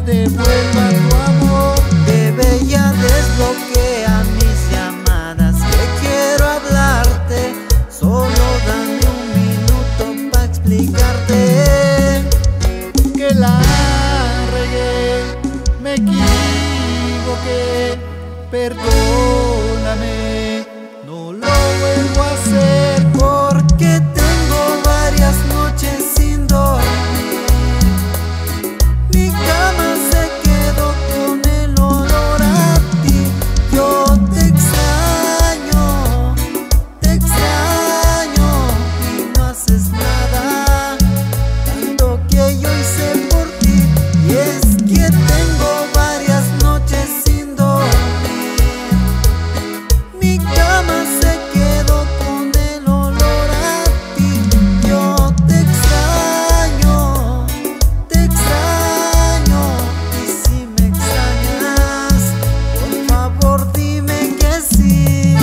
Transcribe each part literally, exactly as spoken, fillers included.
devuelva tu amor. Bebé, ya desbloquea mis llamadas, que quiero hablarte. Solo dame un minuto pa' explicarte Que la regué, me equivoqué, perdóname, no lo vuelvo a hacer. porque tengo varias noches sin dormir. Mi cama se quedó con el olor a ti. Yo te extraño, te extraño y no haces nada. Tanto que yo hice por ti, y es que tengo varias noches sin dormir. Mi cama se quedó con el olor a ti. Yo te extraño, te extraño, y si me extrañas, por favor dime que sí.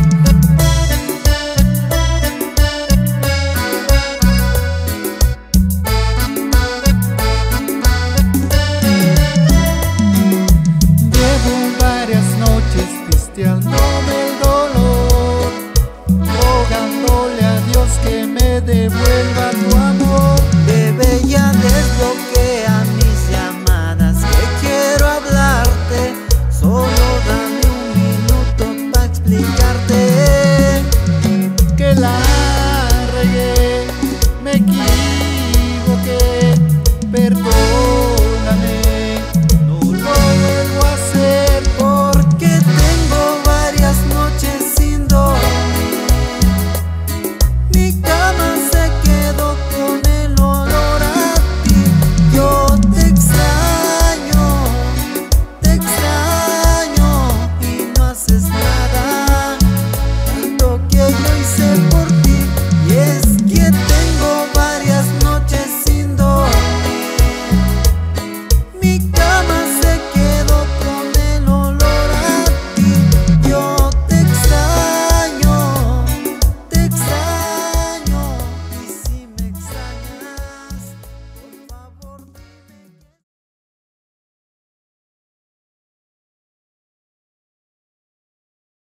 Llevo varias noches pisteándome el dolor, rogándole a Dios que me devuelva tu amor. Bebé, ya desbloquea mis llamadas, que quiero hablarte. Solo dame un minuto pa' explicarte Que la regué, me equivoqué, perdóname, no lo vuelvo a hacer. porque tengo varias noches sin dormir. Mi cama se quedó con el olor a ti. Yo te extraño, te extraño y no haces nada. Tanto que yo hice por